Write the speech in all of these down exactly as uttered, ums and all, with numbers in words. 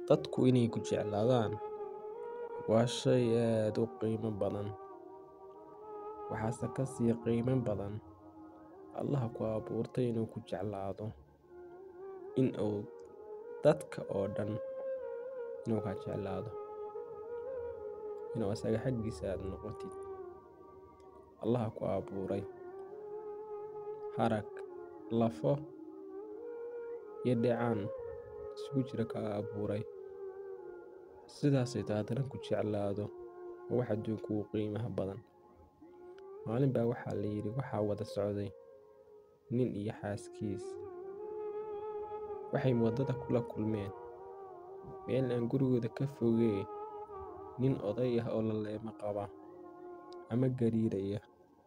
dadku inay ku jeclaadaan waa shay aad u qiimo badan. Waxaase ka sii qiimo badan Allah ku abuurtay inuu ku jeclaado in uu dadka oo dhan inuu ka jeclaado, inuu asaga xaggiisa aad noqotid. Allah ku abuuray harag, lafo iyo dheecaan isugu jira ka abuuray, sidaasay haddana ku jeclaado wax adduunka ugu qiimaha badan. Maalin baa waxaa la yidhi waxaa wada socday nin iyo xaaskiis. Waxay waddada kula kulmeen meel aan gurigooda ka fogeyn nin oday ah oo laleemo qaba ama gariiraya.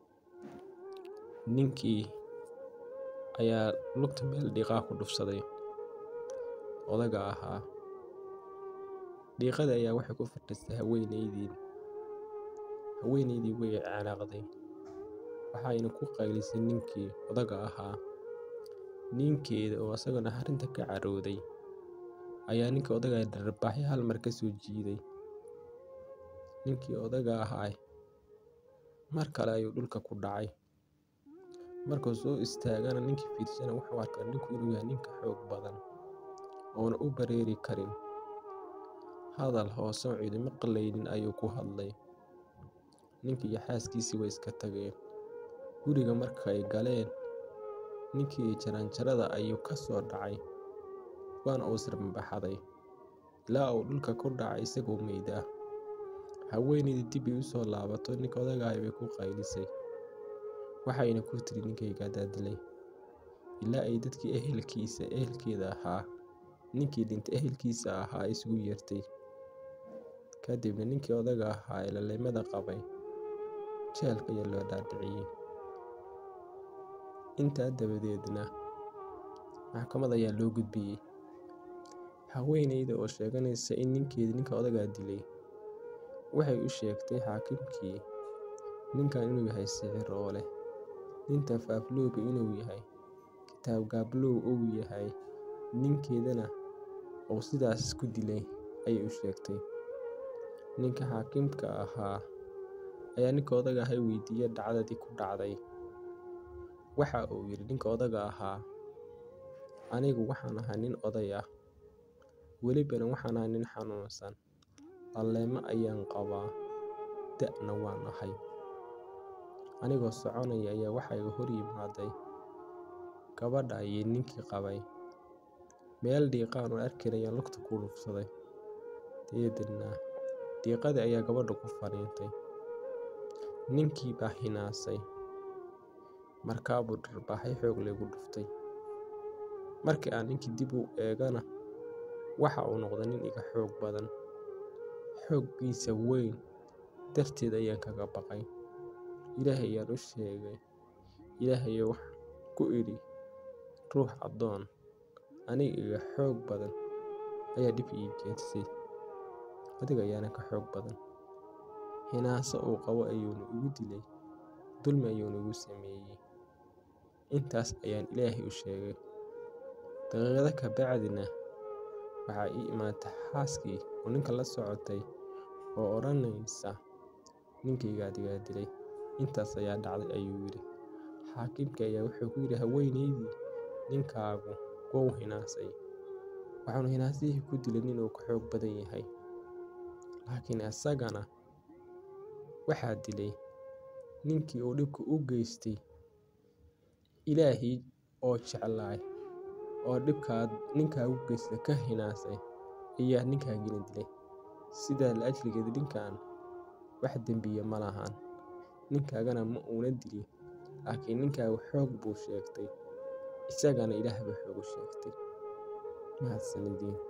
Ninkii ayaa lugta meel dhiiqa ku dhufsaday odaga ahaa. Dhiiqada ayaa waxay ku fadhisay haweenaydii. Haweenaydii way canaaqday, waxayna ku qaylisay ninkii odaga ahaa. Ninkeeda oo asagana arrinta ka carooday ayaa ninkii odaga dharbaaxay hal mar ka soo jiiday. Ninkii odaga ahaa mar kale ayuu dhulka ku dhacay. Markuu soo istaagana ninkii fiirsana wuxuu arkay ninku inuu yahay ninka xoog badan oona u bareeri karin. Hadal hoose oo cidi maqlaynin ayuu ku hadlay. Ninkii iyo xaaskiisii way iska tageen. Guriga markay galeen, ninkii jaranjarada ayuu ka soo dhacay, waana uu sirbaxaday ilaa uu dhulka ku dhacay isagoo meyd ah. Haweenaydii dib bay u soo laabatay, ninkii odaga ahaa bay ku qaylisay. Waxayna ku tiri ninkayga daadilay ilaa ay dadkii ehelkiisa ehelkeeda ahaa ninkii dhintay ehelkiisa ahaa isugu yeertay. Kadibna ninkii odaga ahaa ee laleemada qabay jeelka ayaa loo dhaadhiciyay. Intaa dabadeedna maxkamad ayaa loo gudbiyay. Haweenayda oo sheeganaysa in ninkeedii ninka odaga dilay waxay u sheegtay xaakimkii ninkan inuu yahay sixiroole, nin tafaaflooba inuu yahay, kitaab gaablow uu yahay, ninkeedana uu sidaas ku dilay ayay u sheegtay. Ninka xaakimka ahaa ayaa ninka odaga ahaa weydiiyay dhacdadii ku dhacday. Waxa uu yidhi ninka odaga ahaa, anigu waxaan ahaa nin oday ah, welibana waxaan ahaa nin xanuunsan, laleemo ayaan qabaa, da'na waan ahay. Anigoo soconaya ayaa waxa iga hor yimaaday gabadha iyo ninkii qabay. Meel dhiiqaan oo arkin ayaan lugta ku dhufsaday. Deedna dhiiqadii ayaa gabadha ku fariintay. Ninkii baa hinaasay, markaa buu dharbaaxay xoog leh ugu dhuftay. Markii aan ninkii dib u eegana waxa uu noqday nin iga xoog badan. Xooggiisa weyn darteed ayaan kaga baqay. Ilaahay ayaan u sheegay. Ilaahay ayaa wax ku idhi ruux addoon aniga iga xoog badan ayaa dhib ii geysay, adiga ayaana ka xoog badan. Hinaaso uu qabo ayuuna igu dilay, dulmi ayuuna igu sameeyay. Intaas ayaan Ilaahay u sheegay. Daqiiqado ka bacdina waxaa ii imaatay xaaskii oo ninka la socotay oo odhanaysa ninkayga adigaa dilay. Intaas ayaa dhacday ayuu yidhi. Xaakimka ayaa wuxuu ku yidhi haweenaydii ninkaagu wuu hinaasay, waxaanu hinaasihii ku dilay nin uu ka xoog badan yahay, laakiin asagana waxaa dilay ninkii uu dhibka u geystay. Ilaahay oo jeclaay oo dhibkaad ninkaagu geystay ka hinaasay ayaa ninkaagina dilay. Sidaa la ajligeeda ninkan wax dembiya ma lahan, ninkaagana ma uuna dilin, laakiin ninkaagu xoog buu sheegtay, isagana Ilaah baa xoog u sheegtay. Mahadsanidin.